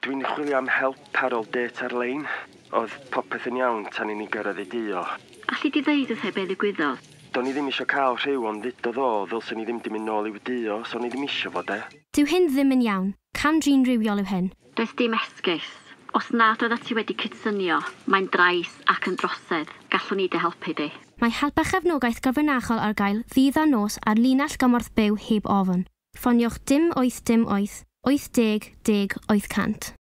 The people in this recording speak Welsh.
Dwi'n chwilio am help ar ôl det ar-lein. Oedd popeth yn iawn tan i ni gyrraedd i dio. Alli di ddeud wrthai be ddigwyddodd? Do'n i ddim eisiau cael rhyw ond ddudodd o ddylsyn ni ddim di mynd nôl i'w dio, so ni ddim eisiau fod e. Dyw hyn ddim yn iawn. Cam drin rywiol yw hyn. Does dim esgus. Os nad oedd ti wedi cydsynio, mae'n drais ac yn drosedd. Gallwn ni dy helpu di. Mae help a chefnogaeth gyfrinachol ar gael ddydd a nos ar linell gymorth byw heb ofn. Ffoniwch dim 8 dim 8 80 10 800.